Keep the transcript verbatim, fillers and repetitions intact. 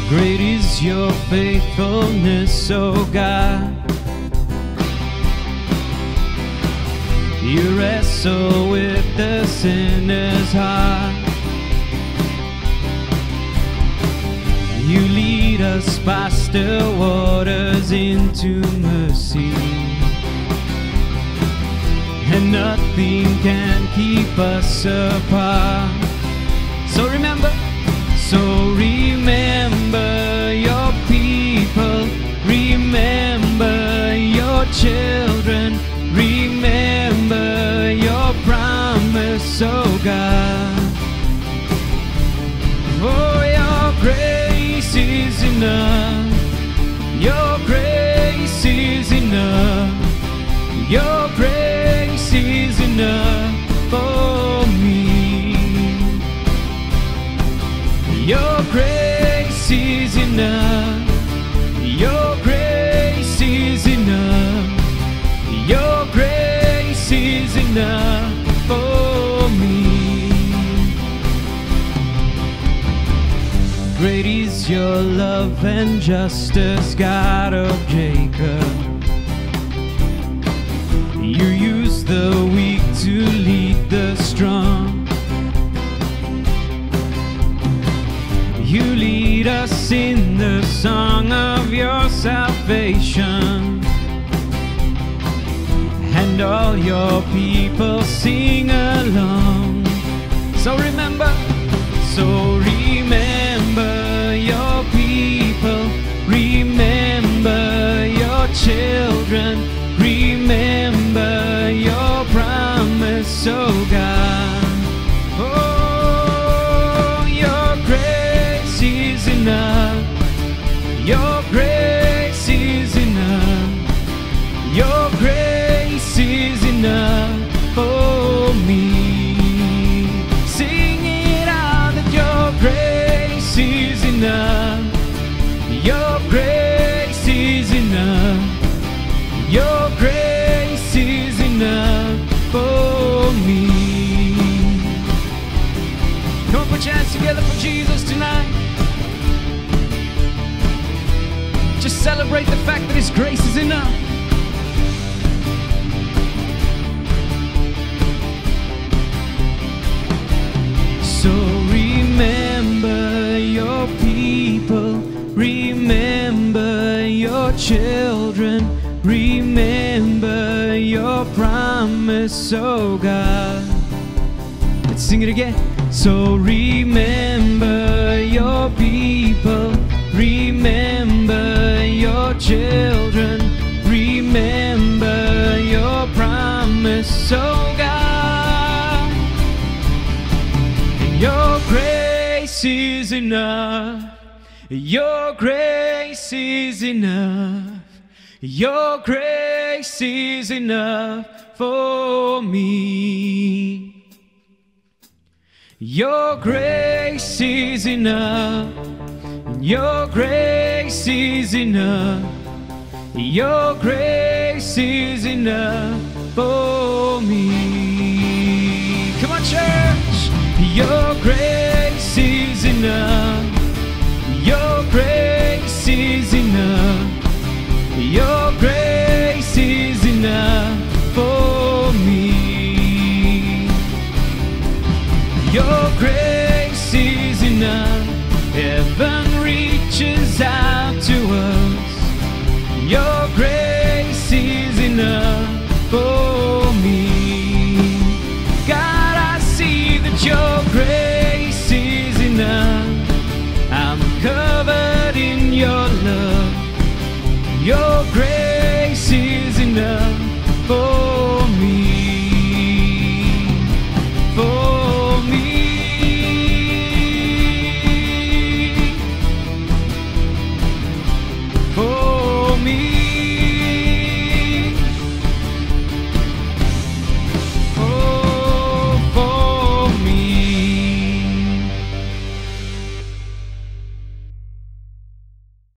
Great is your faithfulness, O God. You wrestle with the sinner's heart. You lead us by still waters into mercy, and nothing can keep us apart. So remember, so remember your people, remember your children, remember your promise, oh God. Oh, your grace is enough, your grace is enough, your grace is enough for me. Your grace is enough, your grace is enough, your grace is enough for me. Great is your love and justice, God of Jacob. You use the weak to lead the strong. You lead us in the song of your salvation, and all your people sing along. So remember, so remember your people, remember your children, remember your promise, oh God. Oh, your grace is enough, your grace is enough, your grace is enough for me. Sing it out that your grace is enough, your grace is enough, your grace is enough for me. Come on, put your hands together for Jesus tonight. Just celebrate the fact that His grace is enough. So remember your people, remember your children, remember your promise, oh God. Let's sing it again. So remember your people, remember your children, remember your promise, oh God. Your grace is enough, your grace is enough, your grace is enough for me. Your grace is enough, your grace is enough, your grace is enough for me. Come on, church. Your grace is enough, your grace is enough, your grace is enough for me. Your grace is enough,